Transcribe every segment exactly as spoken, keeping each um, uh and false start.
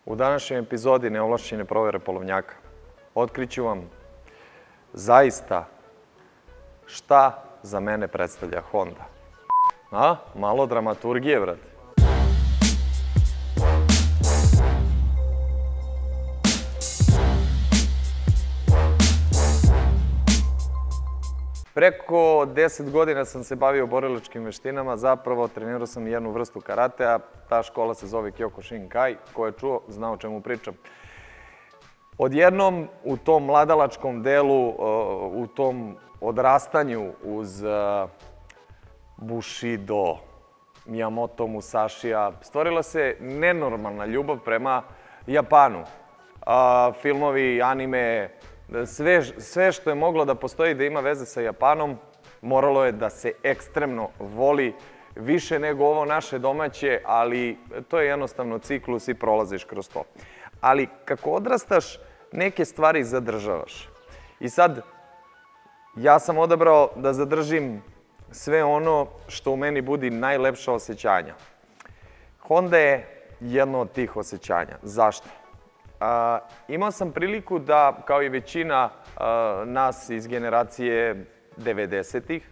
U današnjoj epizodi neovlašćene provere polovnjaka otkriću vam zaista šta za mene predstavlja Honda. A? Malo dramaturgije, brate. Preko deset godina sam se bavio borilačkim veštinama, zapravo trenirao sam jednu vrstu karatea, ta škola se zove Kyokushinkai, ko je čuo, zna o čemu pričam. Odjednom u tom mladalačkom delu, u tom odrastanju uz Bushido, Miyamoto Musashija, stvorila se nenormalna ljubav prema Japanu. Filmovi, anime, sve što je moglo da postoji da ima veze sa Japanom, moralo je da se ekstremno voli više nego ovo naše domaće, ali to je jednostavno ciklus i prolaziš kroz to. Ali kako odrastaš, neke stvari zadržavaš. I sad, ja sam odabrao da zadržim sve ono što u meni budi najlepša osjećanja. Honda je jedno od tih osjećanja. Zašto? Imao sam priliku da, kao i većina nas iz generacije devedesetih,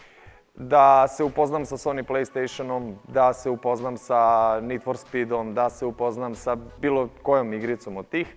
da se upoznam sa Sony PlayStationom, da se upoznam sa Need for Speedom, da se upoznam sa bilo kojom igricom od tih.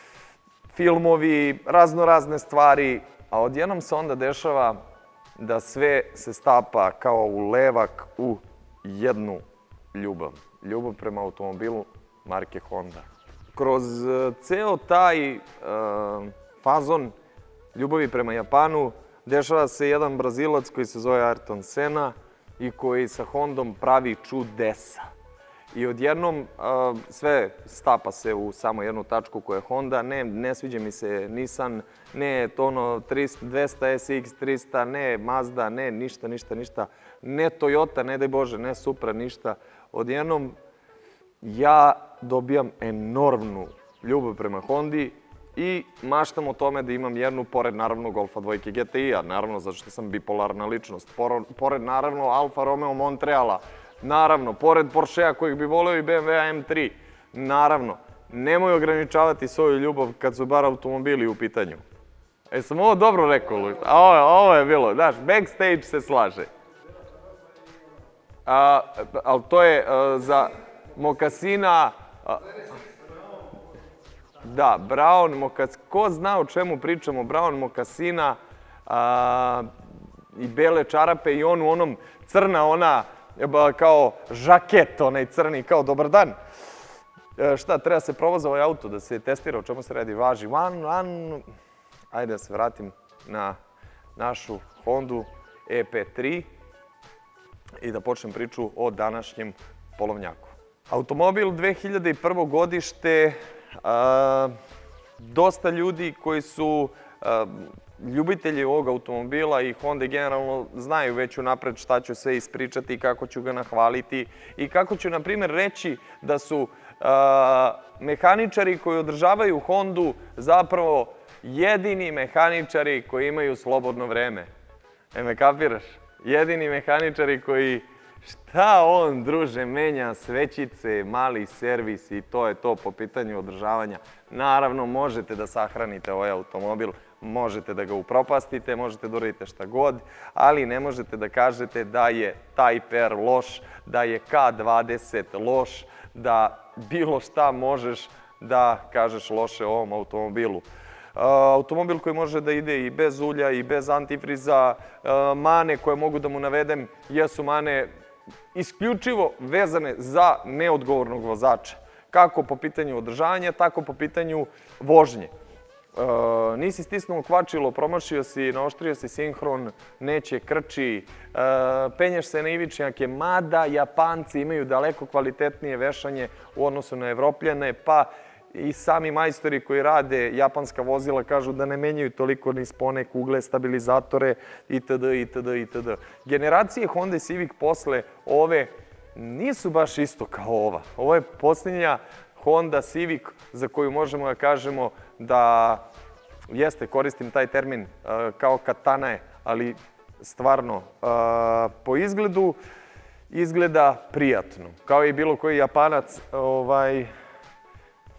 Filmovi, razno razne stvari, a odjednom se onda dešava da sve se stapa kao u levak u jednu ljubav. Ljubav prema automobilu marke Honda. Kroz ceo taj fazon ljubavi prema Japanu dešava se jedan Brazilac koji se zove Ayrton Senna i koji sa Hondom pravi čudesa. I odjednom sve stapa se u samo jednu tačku koja je Honda. Ne, ne sviđa mi se Nissan, ne ono dvesta S X trista, ne Mazda, ne ništa, ništa, ništa. Ne Toyota, ne daj Bože, ne Supra, ništa. Odjednom ja dobijam enormnu ljubav prema Hondi i maštam o tome da imam jednu, pored naravno Golfa dvojke G T I-a, naravno zato što sam bipolarna ličnost, pored naravno Alfa Romeo Montreala, naravno, pored Porschea kojeg bi voleo i B M W M tri, naravno, nemoj ograničavati svoju ljubav kad su bar automobili u pitanju. E, sam ovo dobro rekao, Luj? Ovo je bilo, znaš, backstage se slaže. Ali to je za mokasina... Da, Brown mokasina, ko zna o čemu pričamo, Brown mokasina i bele čarape i on u onom crna, ona kao žaket, onaj crni, kao dobar dan. Šta, treba se provoza ovaj auto, da se testira o čemu se radi, važi, van, van. Ajde da se vratim na našu Hondu E P tri i da počnem priču o današnjem polovnjaku. Automobil dve hiljade prvo godište, dosta ljudi koji su ljubitelji ovog automobila i Honda generalno znaju već unapred šta ću sve ispričati i kako ću ga nahvaliti i kako ću, na primjer, reći da su mehaničari koji održavaju Hondu zapravo jedini mehaničari koji imaju slobodno vreme. E, me kapiraš? Jedini mehaničari koji, šta on, druže, menja svećice, mali servis i to je to po pitanju održavanja. Naravno, možete da sahranite ovaj automobil, možete da ga upropastite, možete da uradite šta god, ali ne možete da kažete da je Type R loš, da je K dvadeset loš, da bilo šta možeš da kažeš loše o ovom automobilu. Automobil koji može da ide i bez ulja i bez antifriza, mane koje mogu da mu navedem jesu mane isključivo vezane za neodgovornog vozača. Kako po pitanju održavanja, tako po pitanju vožnje. Nisi stisnuo kvačilo, promašio si, naoštrio si sinhron, neće krči, penješ se na ivičnjake, mada Japanci imaju daleko kvalitetnije vešanje u odnosu na Evropljane, pa i sami majstori koji rade japanska vozila kažu da ne menjaju toliko ni spone, kugle, stabilizatore itd. itd. itd. Generacije Honda Civic posle ove nisu baš isto kao ova. Ovo je posljednja Honda Civic za koju možemo da kažemo da, jeste, koristim taj termin kao katana je, ali stvarno po izgledu izgleda prijatno. Kao i bilo koji Japanac,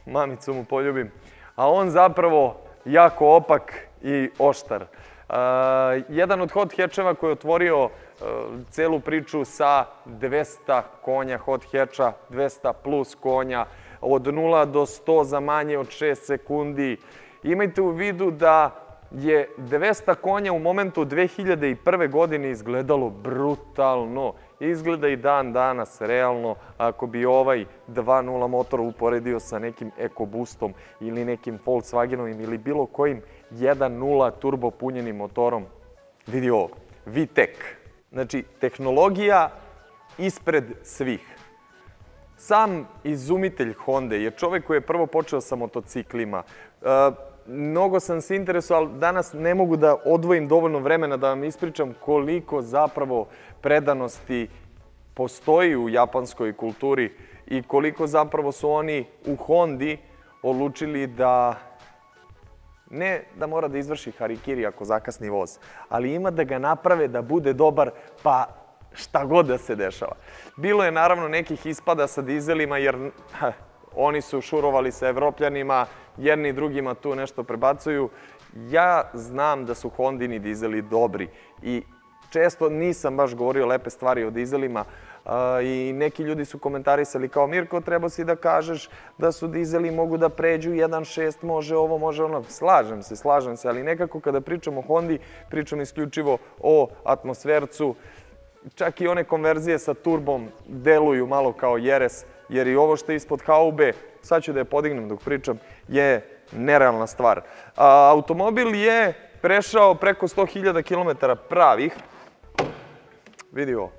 mamicu mu poljubim, a on zapravo jako opak i oštar. Jedan od hot hatcheva koji je otvorio celu priču sa dvesta konja hot hatcha, dvesta plus konja, od nula do sto za manje od šest sekundi. Imajte u vidu da je dvesta konja u momentu dve hiljade prve. godine izgledalo brutalno. Izgleda i dan danas realno ako bi ovaj dva nula motor uporedio sa nekim EcoBoostom ili nekim Volkswagenovim ili bilo kojim jedan nula turbo punjenim motorom. Vidi ovo, VTEC. Znači, tehnologija ispred svih. Sam izumitelj Honde je čovek koji je prvo počeo sa motociklima. Mnogo sam se interesovao, ali danas ne mogu da odvojim dovoljno vremena da vam ispričam koliko zapravo predanosti postoji u japanskoj kulturi i koliko zapravo su oni u Hondi odlučili da ne da mora da izvrši harikiri ako zakasni voz, ali ima da ga naprave da bude dobar, pa šta god da se dešava. Bilo je naravno nekih ispada sa dizelima, jer ha, oni su šurovali sa Evropljanima, jedni drugima tu nešto prebacuju. Ja znam da su Hondini dizeli dobri i često nisam baš govorio lepe stvari o dizelima i neki ljudi su komentarisali kao Mirko, treba si da kažeš da su dizeli mogu da pređu jedan šest, može ovo, može ono. Slažem se, slažem se, ali nekako kada pričam o Hondi, pričam isključivo o atmosfercu. Čak i one konverzije sa turbom deluju malo kao jeres, jer i ovo što je ispod haube, sad ću da je podignem dok pričam, je nerealna stvar. Automobil je prešao preko sto hiljada kilometara pravih. Vidi ovo.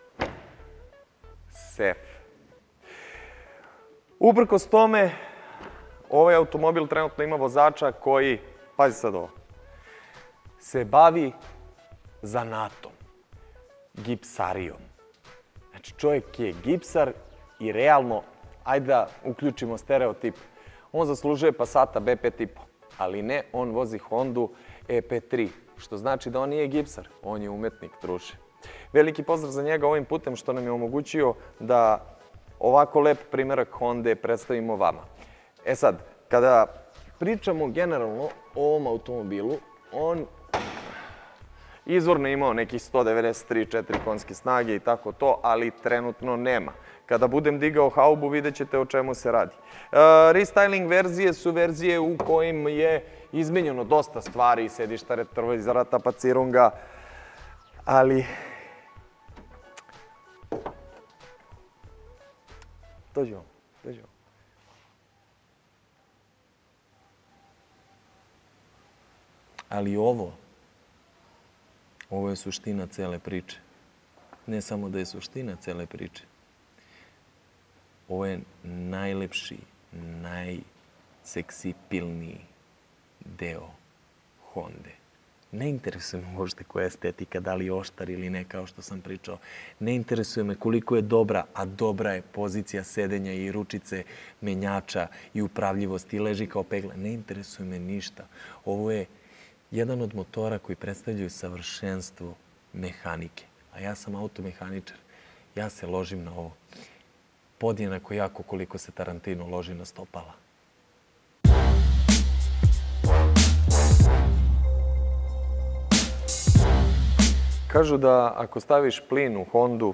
Sef. Uprkos tome, ovaj automobil trenutno ima vozača koji, pazi sad ovo, se bavi zanatom, gipsarijom. Znači, čovjek je gipsar i realno, ajde da uključimo stereotip, on zaslužuje Passata B pet i po, ali ne, on vozi Hondu E P tri, što znači da on nije gipsar, on je umetnik, druže. Veliki pozdrav za njega ovim putem što nam je omogućio da ovako lep primerak Honde predstavimo vama. E sad, kada pričamo generalno o ovom automobilu, on izvorno imao nekih sto devedeset tri zarez četiri konjske snage i tako to, ali trenutno nema. Kada budem digao haubu, vidjet ćete o čemu se radi. Restyling verzije su verzije u kojim je izmenjeno dosta stvari, sedišta, retrovizora, tapacirunga, ali dođemo, dođemo. Ali ovo, ovo je suština cele priče. Ne samo da je suština cele priče. Ovo je najlepši, najseksipilniji deo Honde. Ne interesuje me možda koja je estetika, da li je oštar ili ne, kao što sam pričao. Ne interesuje me koliko je dobra, a dobra je pozicija sedenja i ručice, menjača i upravljivost i leži kao pegla. Ne interesuje me ništa. Ovo je jedan od motora koji predstavljaju savršenstvo mehanike. A ja sam automehaničar. Ja se ložim na ovo. Podjednako jako koliko se Tarantino loži na stopala. Kažu da ako staviš plin u Hondu,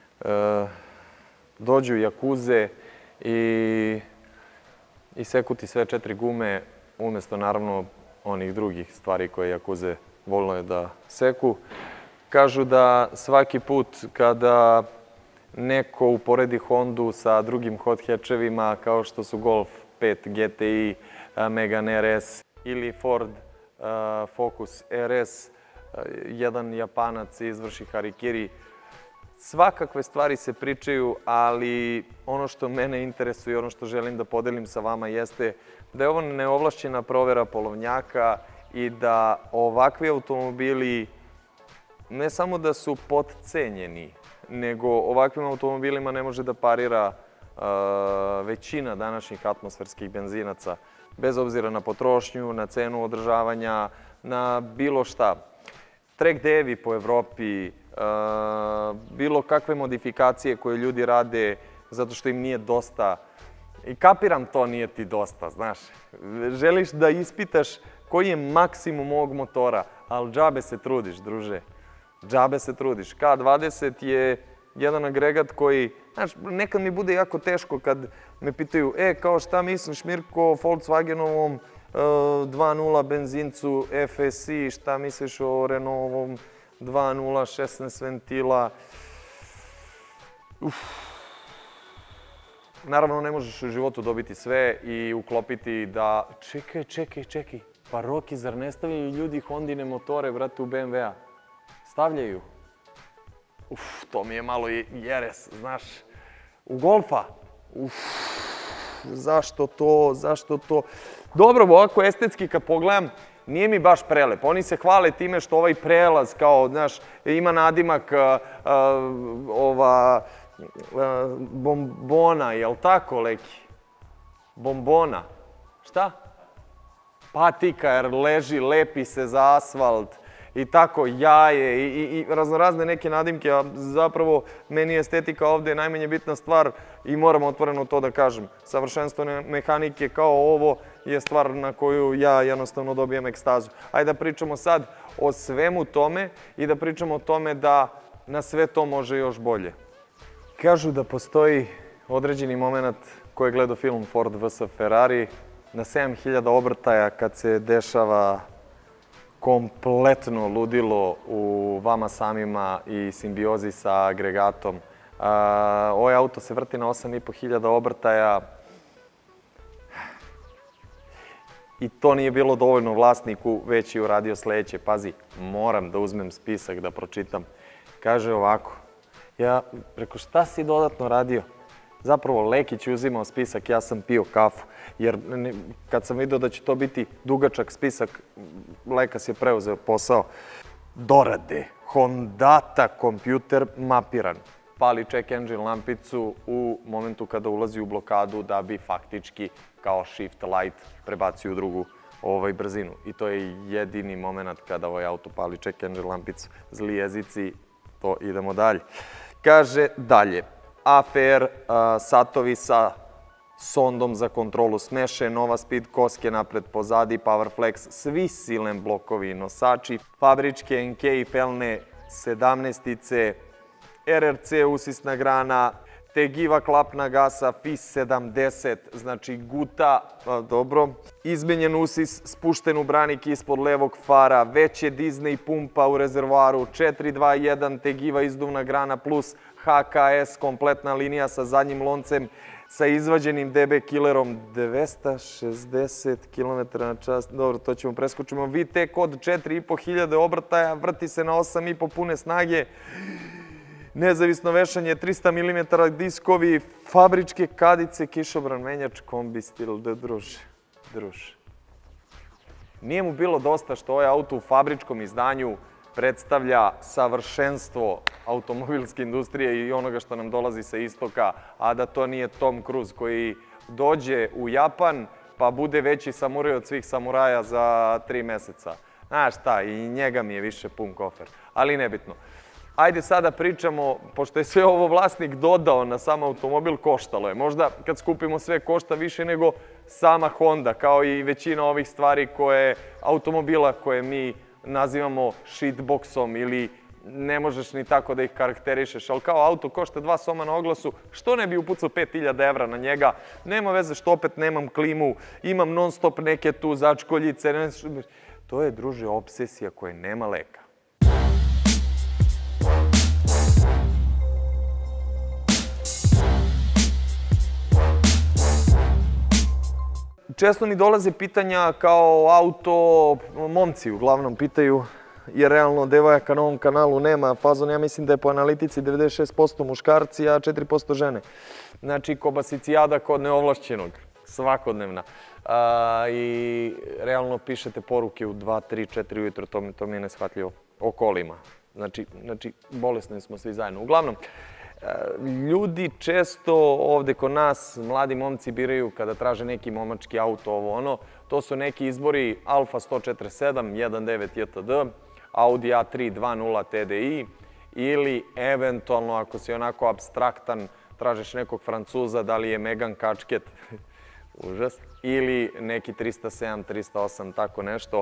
dođu jakuze i iseku ti sve četiri gume, umjesto naravno onih drugih stvari koje jakuze volno da seku. Kažu da svaki put kada neko uporedi Hondu sa drugim hot hatchevima kao što su Golf pet G T I, Megane R S ili Ford Focus R S, jedan Japanac izvrši harikiri. Svakakve stvari se pričaju, ali ono što mene interesuje i ono što želim da podelim sa vama jeste da je ovo neovlašćena provera polovnjaka i da ovakvi automobili ne samo da su potcenjeni, nego ovakvim automobilima ne može da parira većina današnjih atmosferskih benzinaca, bez obzira na potrošnju, na cenu održavanja, na bilo šta. Track day-evi po Evropi, bilo kakve modifikacije koje ljudi rade zato što im nije dosta I kapiram to nije ti dosta, znaš. Želiš da ispitaš koji je maksimum ovog motora, ali džabe se trudiš, druže. Džabe se trudiš. K dvadeset je jedan agregat koji, znaš, nekad mi bude jako teško kad me pitaju, e, kao šta misliš, Mirko, o Volkswagenovom dva nula benzincu F S I, šta misliš o Renaultovom dva nula šesnaest ventila? Uf. Naravno, ne možeš u životu dobiti sve i uklopiti da čekaj, čekaj, čekaj, pa Roki, zar ne stavljaju ljudi Hondine motore, brate, u B M W-a? Stavljaju. Uf, to mi je malo jeres, znaš. U Golfa? Uf, zašto to, zašto to? Dobro, ovako estetski kad pogledam, nije mi baš prelep. Oni se hvale time što ovaj prelaz, kao, znaš, ima nadimak ova bombona, jel tako, Leki? Bombona. Šta? Patika, jer leži, lepi se za asfalt i tako, jaje i raznorazne neke nadimke, a zapravo meni je estetika ovde najmanje bitna stvar i moram otvoreno to da kažem. Savršenstvo mehanike kao ovo je stvar na koju ja jednostavno dobijem ekstazu. Ajde da pričamo sad o svemu tome i da pričamo o tome da na sve to može još bolje. Kažu da postoji određeni moment ko je gledao film Ford versus Ferrari na sedam hiljada obrtaja kad se dešava kompletno ludilo u vama samima i simbiozi sa agregatom. Ovaj auto se vrti na osam i po hiljada obrtaja i to nije bilo dovoljno vlasniku, već je uradio sledeće. Pazi, moram da uzmem spisak da pročitam. Kaže ovako, ja preko šta si dodatno radio? Zapravo Lekić je uzimao spisak, ja sam pio kafu, jer kad sam vidio da će to biti dugačak spisak, Lekas je preuzeo posao. Dorade, Hondata kompjuter mapiran. Pali check engine lampicu u momentu kada ulazi u blokadu da bi faktički kao shift light prebacio u drugu brzinu. I to je jedini moment kada ovaj auto pali check engine lampicu. Zli jezici, to idemo dalje. Kaže dalje. A F R satovi sa sondom za kontrolu smeše, Nova Speed koske napred pozadi, Powerflex, svi silen blokovi i nosači, fabričke N K i pelne sedamnaestice, R R C usisna grana, Tegiva klapna gasa, F I S sedamdeset, znači guta, dobro, izmenjen usis, spušten u branik ispod levog fara, veće Disney pumpa u rezervoaru, četiri dva jedan Tegiva izduvna grana plus H K S kompletna linija sa zadnjim loncem, sa izvađenim D B killerom dvesta šezdeset kilometara na čas, dobro, to ćemo preskočimo, V T E C od četiri i po hiljade obrtaja, vrti se na osam i po pune snage, nezavisno vešanje, trista milimetara diskovi, fabričke kadice, kišobran menjač, kombi stil, da druže, druže. Nije mu bilo dosta što ovaj auto u fabričkom izdanju predstavlja savršenstvo automobilske industrije i onoga što nam dolazi sa istoka, a da to nije Tom Cruise koji dođe u Japan pa bude veći samuraj od svih samuraja za tri meseca. Znaš šta, i njega mi je više pun kofer, ali nebitno. Ajde sada pričamo, pošto je sve ovo vlasnik dodao na sam automobil, koštalo je. Možda kad skupimo sve košta više nego sama Honda, kao i većina ovih stvari koje, automobila koje mi nazivamo shitboxom ili ne možeš ni tako da ih karakterišeš, ali kao auto košta dva soma na oglasu, što ne bi upucao pet hiljada evra na njega, nema veze što opet nemam klimu, imam non stop neke tu začkoljice, to je, druže, obsesija koja nema leka. Često mi dolaze pitanja kao auto, momci uglavnom pitaju, jer realno devojaka na ovom kanalu nema fazon, ja mislim da je po analitici devedeset šest posto muškarci, a četiri posto žene. Znači, kobasicijada kod neovlašćenog, svakodnevna. I realno pišete poruke u dva, tri, četiri ujutro, to mi je neshvatljivo, o kolima. Znači, bolesni smo svi zajedno. Uglavnom, ljudi često ovde kod nas, mladi momci biraju kada traže neki momački auto, ovo ono, to su neki izbori Alfa sto četrdeset sedam, jedan devet J T D, Audi A tri dva nula T D I ili eventualno, ako si onako apstraktan, tražiš nekog Francuza, da li je Megan kačket, užas, ili neki trista sedam, trista osam, tako nešto,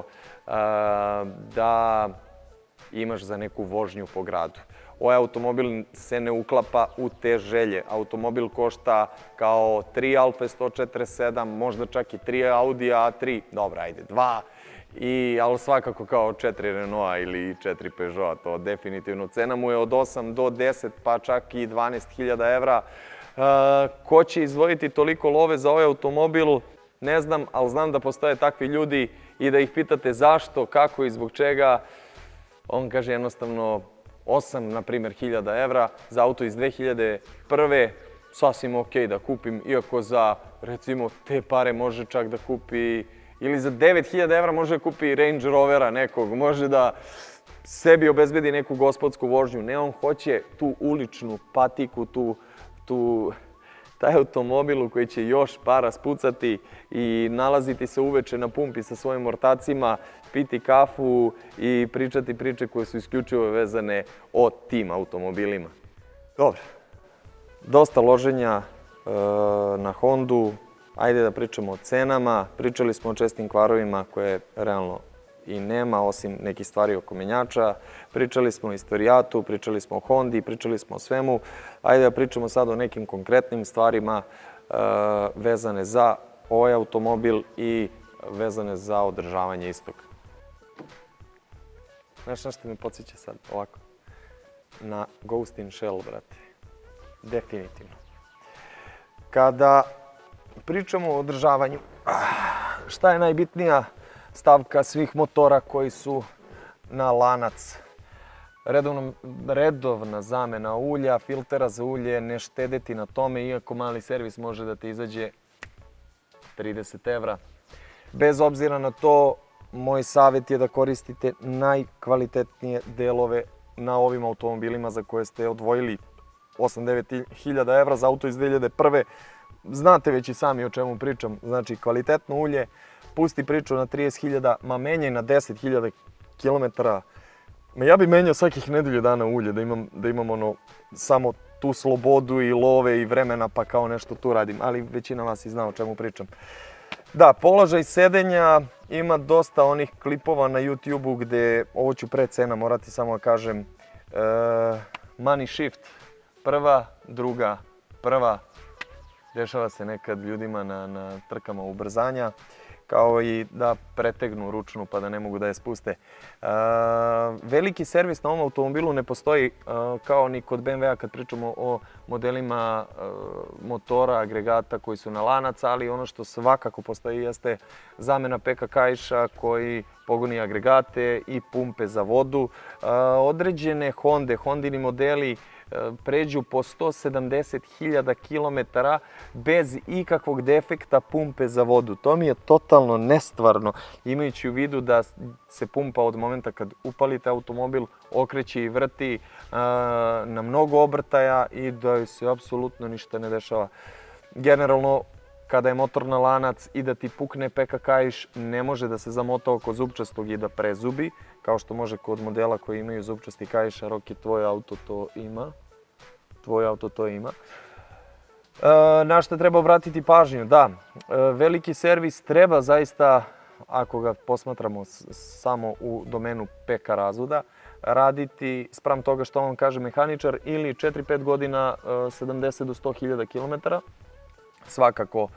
da imaš za neku vožnju po gradu. Ovaj automobil se ne uklapa u te želje. Automobil košta kao tri Alfa sto četrdeset sedam, možda čak i tri Audi A tri, dobra, ajde, dva, ali svakako kao četiri Renaulta ili četiri Peugeota, to definitivno. Cena mu je od osam do deset, pa čak i dvanaest hiljada evra. Ko će izdvojiti toliko love za ovaj automobil, ne znam, ali znam da postoje takvi ljudi i da ih pitate zašto, kako i zbog čega. On kaže jednostavno osam, na primjer, hiljada evra za auto iz dve hiljade prve. Sasvim ok da kupim, iako za, recimo, te pare može čak da kupi, ili za devet hiljada evra može da kupi Range Rovera nekog, može da sebi obezbedi neku gospodsku vožnju. Ne, on hoće tu uličnu patiku, tu taj automobil u koji će još para spucati i nalaziti se uveče na pumpi sa svojim ortacima, piti kafu i pričati priče koje su isključivo vezane o tim automobilima. Dobro, dosta loženja na Hondu, ajde da pričamo o cenama. Pričali smo o čestim kvarovima koje realno i nema, osim nekih stvari oko menjača. Pričali smo o istorijatu, pričali smo o Hondi, pričali smo o svemu. Ajde da pričamo sad o nekim konkretnim stvarima vezane za ovaj automobil i vezane za održavanje istog. Znaš na što mi podsjeća sad? Ovako. Na Ghost in Shell, brate. Definitivno. Kada pričamo o održavanju, šta je najbitnija stavka svih motora koji su na lanac? Redovna zamena ulja, filtera za ulje, ne štedeti na tome, iako mali servis može da ti izađe trideset evra. Bez obzira na to, moj savjet je da koristite najkvalitetnije delove na ovim automobilima za koje ste odvojili osam do devet hiljada evra za auto iz dve hiljade prve. Znate već i sami o čemu pričam. Znači, kvalitetno ulje, pusti priču na trideset hiljada, ma menjaj na deset hiljada kilometara. Ja bih menjao svakih nedelju dana ulje, da imam ono samo tu slobodu i love i vremena pa kao nešto tu radim, ali većina vas i zna o čemu pričam. Da, položaj sedenja, ima dosta onih klipova na YouTube-u gde, ovo ću pre cena morati samo da kažem, money shift, prva, druga, prva, dešava se nekad ljudima na trkama ubrzanja, kao i da pretegnu ručnu pa da ne mogu da je spuste. Veliki servis na ovom automobilu ne postoji kao ni kod B M W-a kad pričamo o modelima motora, agregata koji su na lanac, ali ono što svakako postoji jeste zamena P K kaiša koji pogoni agregate i pumpe za vodu. Određene Honde, Hondini modeli pređu po sto sedamdeset hiljada kilometara bez ikakvog defekta pumpe za vodu. To mi je totalno nestvarno, imajući u vidu da se pumpa od momenta kad upalite automobil okreće i vrti na mnogo obrtaja i da se apsolutno ništa ne dešava. Generalno, kada je motor na lanac i da ti pukne P K kaiš, ne može da se zamota oko zupčastog i da prezubi, kao što može kod modela koji imaju zupčasti kaiš, a Roki, tvoj auto to ima. Tvoj auto to ima. Na što treba obratiti pažnju? Da, veliki servis treba zaista, ako ga posmatramo samo u domenu P K razvoda, raditi spram toga što vam kaže mehaničar ili četiri do pet godina sedamdeset do sto hiljada kilometara. Svakako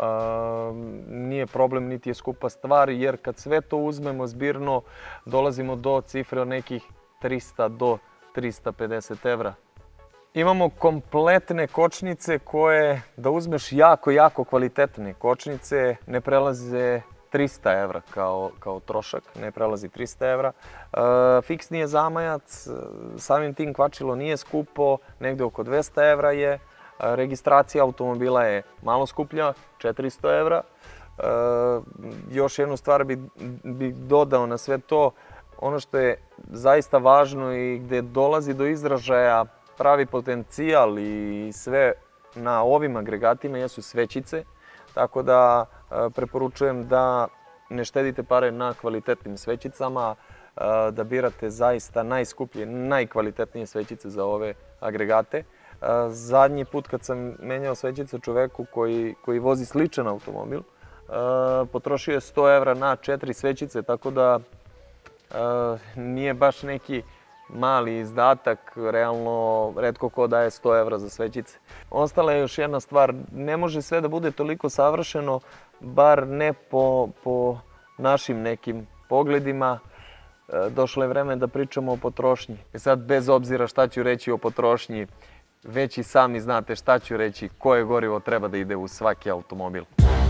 nije problem niti je skupa stvar, jer kad sve to uzmemo zbirno dolazimo do cifre od nekih trista do trista pedeset evra. Imamo kompletne kočnice koje, da uzmeš jako, jako kvalitetne kočnice, ne prelaze trista evra kao trošak, ne prelazi trista evra. Fiksni je zamajac, samim tim kvačilo nije skupo, negde oko dvesta evra je. Registracija automobila je malo skuplja, četiristo evra. Još jednu stvar bih dodao na sve to, ono što je zaista važno i gde dolazi do izražaja pravi potencijal i sve na ovim agregatima jesu svećice, tako da preporučujem da ne štedite pare na kvalitetnim svećicama, da birate zaista najskuplje, najkvalitetnije svećice za ove agregate. Zadnji put kad sam menjao svećice čoveku koji vozi sličan automobil, potrošio je sto evra na četiri svećice, tako da nije baš neki mali izdatak, realno retko ko daje sto evra za svećice. Ostala je još jedna stvar, ne može sve da bude toliko savršeno, bar ne po našim nekim pogledima. Došlo je vreme da pričamo o potrošnji. Sad, bez obzira šta ću reći o potrošnji, već i sami znate šta ću reći, koje gorivo treba da ide u svaki automobil.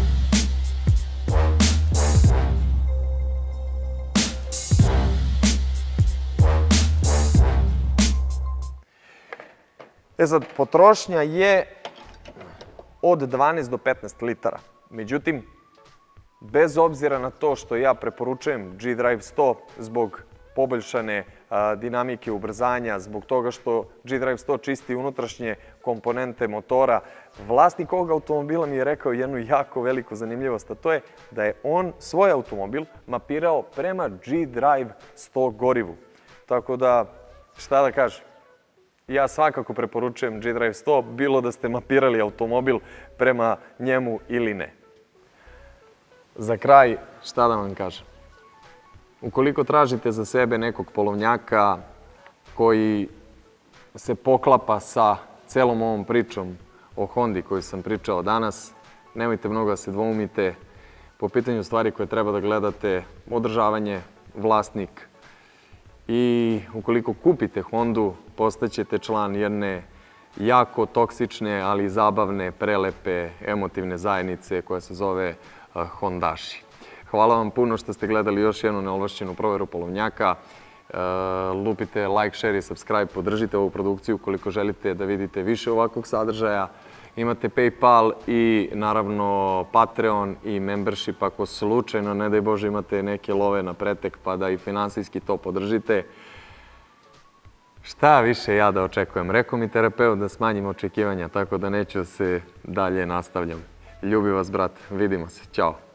E sad, potrošnja je od dvanaest do petnaest litara. Međutim, bez obzira na to što ja preporučujem G-Drive sto zbog poboljšane dinamike ubrzanja, zbog toga što G-Drive sto čisti unutrašnje komponente motora, vlasnik ovog automobila mi je rekao jednu jako veliku zanimljivost, a to je da je on svoj automobil mapirao prema G-Drive sto gorivu. Tako da, šta da kažem, ja svakako preporučujem G-Drive sto, bilo da ste mapirali automobil prema njemu ili ne. Za kraj, šta da vam kažem? Ukoliko tražite za sebe nekog polovnjaka koji se poklapa sa celom ovom pričom o Hondi koju sam pričao danas, nemojte mnogo da se dvoumite po pitanju stvari koje treba da gledate, održavanje, vlasnik. I ukoliko kupite Hondu, postaćete član jedne jako toksične, ali zabavne, prelepe, emotivne zajednice koja se zove Hondaši. Hvala vam puno što ste gledali još jednu neovlašćenu proveru polovnjaka. Lupite like, share i subscribe, podržite ovu produkciju ukoliko želite da vidite više ovakvog sadržaja. Imate PayPal i naravno Patreon i membership ako slučajno, ne daj Bože, imate neke love na pretek pa da i finansijski to podržite. Šta više ja da očekujem? Rekao mi terapeut da smanjim očekivanja, tako da neću se dalje nastavljam. Ljubi vas, brat. Vidimo se. Ćao.